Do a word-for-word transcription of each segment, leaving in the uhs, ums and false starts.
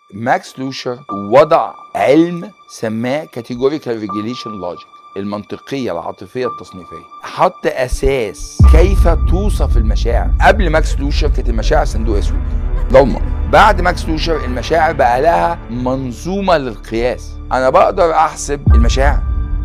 ماكس لوشر وضع علم سماه كاتيجوريكال ريجيليشن لوجيك، المنطقيه العاطفيه التصنيفيه. حط اساس كيف توصف المشاعر. قبل ماكس لوشر كانت المشاعر صندوق اسود ضلمه، بعد ماكس لوشر المشاعر بقى لها منظومه للقياس. انا بقدر احسب المشاعر.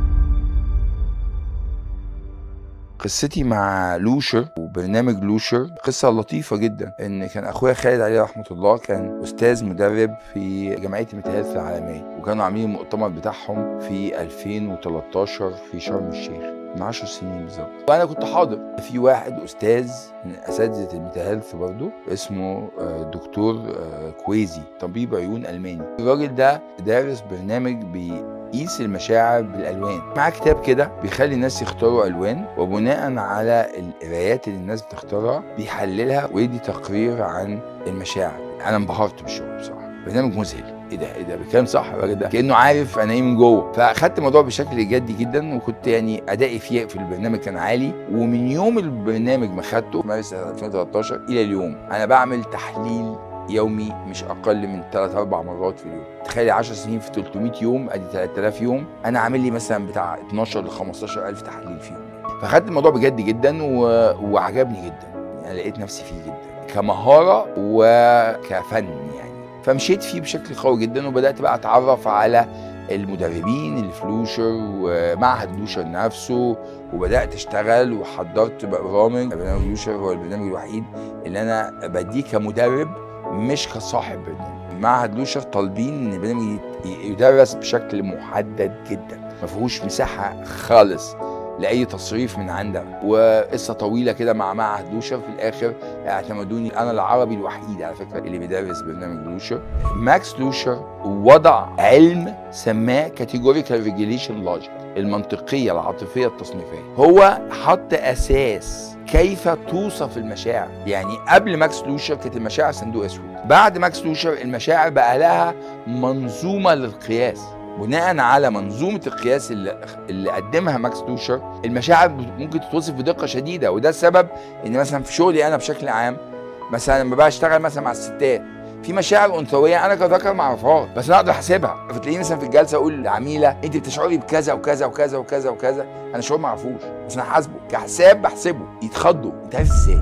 قصتي مع لوشر وبرنامج لوشر قصة لطيفة جدا. ان كان اخويا خالد عليه رحمة الله كان استاذ مدرب في جمعية الميتاهيلث العالمية، وكانوا عاملين المؤتمر بتاعهم في ألفين وتلتاشر في شرم الشيخ من عشر سنين بالظبط، وانا كنت حاضر. في واحد استاذ من اساتذة الميتاهيلث برضه اسمه دكتور كويزي، طبيب عيون الماني. الراجل ده دارس برنامج بي قيس المشاعر بالالوان، مع كتاب كده بيخلي الناس يختاروا الوان، وبناء على القرايات اللي الناس بتختارها بيحللها ويدي تقرير عن المشاعر. انا انبهرت بالشغل بصراحه، برنامج مذهل. ايه ده ايه ده بيتكلم صح الراجل ده، كانه عارف انا ايه من جوه. فاخدت الموضوع بشكل جدي جدا، وكنت يعني ادائي فيه في البرنامج كان عالي. ومن يوم البرنامج ما خدته مارس ألفين وتلتاشر الى اليوم انا بعمل تحليل يومي مش اقل من ثلاث اربع مرات في اليوم. تخيلي عشر سنين في ثلاثمية يوم، ادي ثلاثة آلاف يوم، انا عامل لي مثلا بتاع اتناشر ل خمستاشر ألف تحليل فيهم. فاخدت الموضوع بجد جدا و... وعجبني جدا، يعني لقيت نفسي فيه جدا كمهاره وكفن يعني. فمشيت فيه بشكل قوي جدا، وبدات بقى اتعرف على المدربين اللي في لوشر ومعهد لوشر نفسه، وبدات اشتغل وحضرت برامج. برنامج لوشر هو البرنامج الوحيد اللي انا بديه كمدرب مش كصاحب برنامج. معهد لوشر طالبين ان البرنامج يدرس بشكل محدد جدا، ما فيهوش مساحه خالص لاي تصريف من عندنا. وقصه طويله كده مع معهد لوشر، في الاخر اعتمدوني انا العربي الوحيد على فكره اللي بيدرس برنامج لوشر. ماكس لوشر وضع علم سماه كاتيجوريكال ريجيليشن لوجيك، المنطقيه العاطفيه التصنيفيه. هو حط اساس كيف توصف المشاعر. يعني قبل ماكس لوشر كانت المشاعر صندوق اسود، بعد ماكس لوشر المشاعر بقى لها منظومه للقياس. بناء على منظومه القياس اللي, اللي قدمها ماكس لوشر، المشاعر ممكن تتوصف بدقه شديده. وده السبب ان مثلا في شغلي انا بشكل عام، مثلا لما بشتغل مثلا مع الستات، في مشاعر انثويه انا كذكر ما اعرفهاش، بس انا اقدر احسبها. فتلاقيني مثلا في الجلسه اقول للعميله انت بتشعري بكذا وكذا وكذا وكذا وكذا، انا شعور ما اعرفوش بس انا حاسبه كحساب، بحسبه. يتخضوا، انت عارف ازاي؟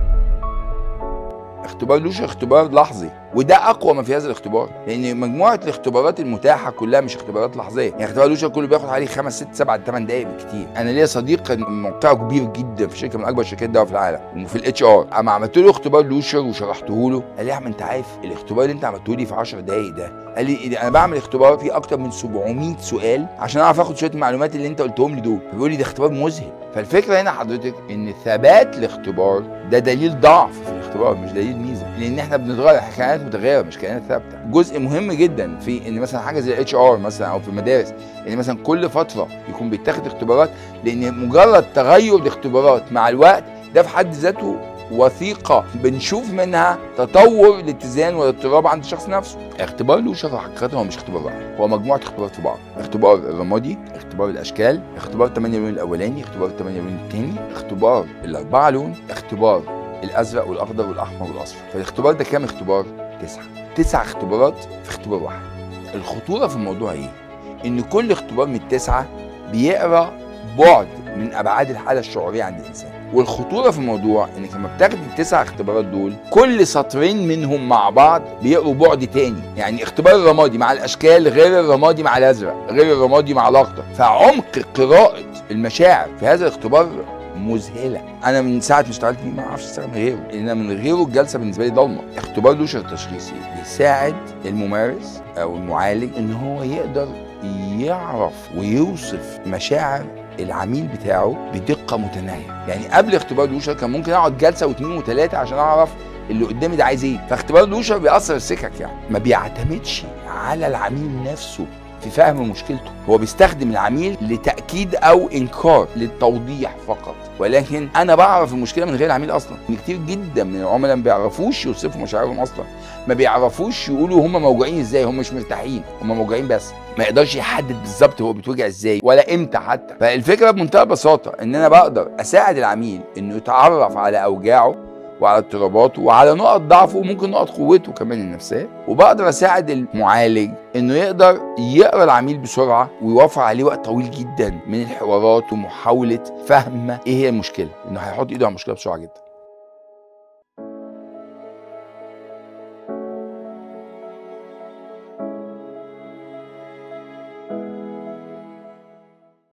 اختبار لوشر اختبار لحظي، وده اقوى ما في هذا الاختبار، لان مجموعه الاختبارات المتاحه كلها مش اختبارات لحظيه. يعني اختبار لوشر كله بياخد حوالي خمس ست سبع ثمان دقائق بالكتير. انا ليا صديق كان موقعه كبير جدا في شركه من اكبر شركات الدواء في العالم وفي الاتش ار، اما عملت له اختبار لوشر وشرحته له قال لي يا عم انت عارف الاختبار اللي انت عملته لي في عشر دقائق ده، قال لي انا بعمل اختبار فيه اكتر من سبعمية سؤال عشان اعرف اخد شويه المعلومات اللي انت قلتهم لي دول. فبيقول لي ده اختبار مذهل. فالفكره هنا حضرتك ان ثبات الاختبار ده دليل ضعف في الاختبار مش دليل ميزه، لان احنا بنتغير، احنا كائنات متغيره مش كائنات ثابته. جزء مهم جدا في ان مثلا حاجه زي الاتش ار مثلا او في المدارس، ان مثلا كل فتره يكون بيتاخد اختبارات، لان مجرد تغير الاختبارات مع الوقت ده في حد ذاته وثيقه بنشوف منها تطور الاتزان والاضطراب عند الشخص نفسه. اختبار لوشر حقيقه هو مش اختبار واحد، هو مجموعه اختبارات في بعض. اختبار الرمادي، اختبار الاشكال، اختبار ثمانية لون الاولاني، اختبار ثمانية لون الثاني، اختبار الاربعه لون، اختبار الازرق والاخضر والاحمر والاصفر. فالاختبار ده كام اختبار؟ تسعه. تسع اختبارات في اختبار واحد. الخطوره في الموضوع ايه؟ ان كل اختبار من التسعه بيقرا بعد من ابعاد الحاله الشعوريه عند الانسان. والخطوره في الموضوع انك لما بتاخد التسع اختبارات دول كل سطرين منهم مع بعض بيقروا بعد تاني. يعني اختبار الرمادي مع الاشكال غير الرمادي مع الازرق غير الرمادي مع الاخضر. فعمق قراءه المشاعر في هذا الاختبار مذهله. انا من ساعه ما اشتغلت فيه ما اعرفش اشتغل من غيره، لان من غيره الجلسه بالنسبه لي ضلمه. اختبار لوشر التشخيصي بيساعد الممارس او المعالج ان هو يقدر يعرف ويوصف مشاعر العميل بتاعه بدقه متناهيه. يعني قبل اختبار لوشر كان ممكن اقعد جلسه واثنين وثلاثه عشان اعرف اللي قدامي ده عايز ايه. فاختبار لوشر بيأثر السكك، يعني ما بيعتمدش على العميل نفسه في فهم مشكلته، هو بيستخدم العميل لتأكيد أو إنكار للتوضيح فقط. ولكن أنا بعرف المشكلة من غير العميل أصلا. كتير جدا من العملاء ما بيعرفوش يوصفوا مشاعرهم أصلا، ما بيعرفوش يقولوا هم موجوعين إزاي، هم مش مرتاحين، هم موجوعين بس ما يقدرش يحدد بالظبط هو بيتوجع إزاي ولا إمتى حتى. فالفكرة بمنتهى البساطة إن أنا بقدر أساعد العميل إنه يتعرف على أوجاعه وعلى اضطراباته وعلى نقط ضعفه وممكن نقط قوته كمان النفسيه، وبقدر اساعد المعالج انه يقدر يقرا العميل بسرعه ويوفر عليه وقت طويل جدا من الحوارات ومحاوله فهم ايه هي المشكله، انه هيحط ايده على المشكله بسرعه جدا.